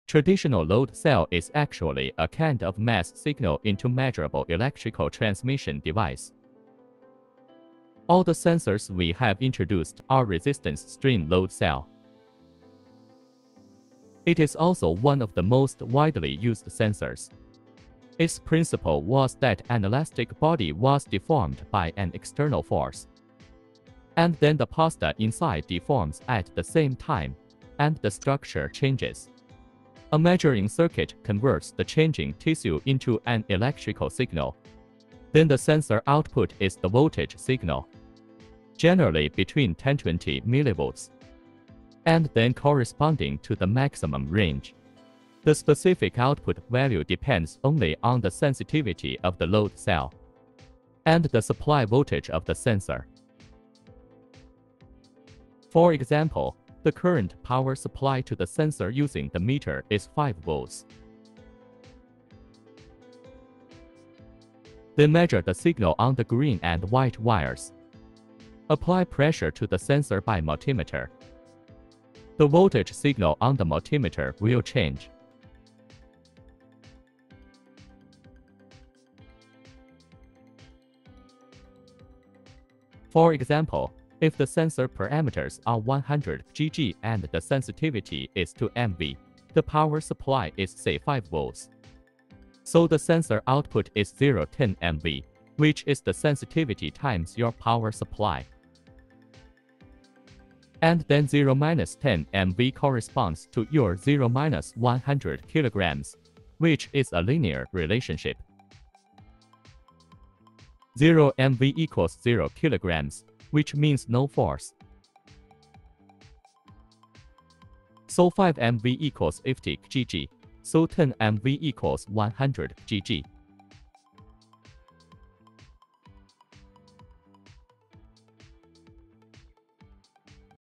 Traditional load cell is actually a kind of mass signal into measurable electrical transmission device. All the sensors we have introduced are resistance strain load cell. It is also one of the most widely used sensors. Its principle was that an elastic body was deformed by an external force. And then the pasta inside deforms at the same time, and the structure changes. A measuring circuit converts the changing tissue into an electrical signal. Then the sensor output is the voltage signal, generally between 10–20 millivolts, and then corresponding to the maximum range. The specific output value depends only on the sensitivity of the load cell and the supply voltage of the sensor. For example, the current power supply to the sensor using the meter is 5 volts. Then measure the signal on the green and white wires. Apply pressure to the sensor by multimeter. The voltage signal on the multimeter will change. For example, if the sensor parameters are 100 Gg and the sensitivity is 2 mV, the power supply is say 5 volts. So the sensor output is 0–10 mV, which is the sensitivity times your power supply. And then 0–10 mV corresponds to your 0–100 kilograms, which is a linear relationship. 0 mV equals 0 kilograms, which means no force. So 5 mV equals 50 Gg, so 10 mV equals 100 Gg.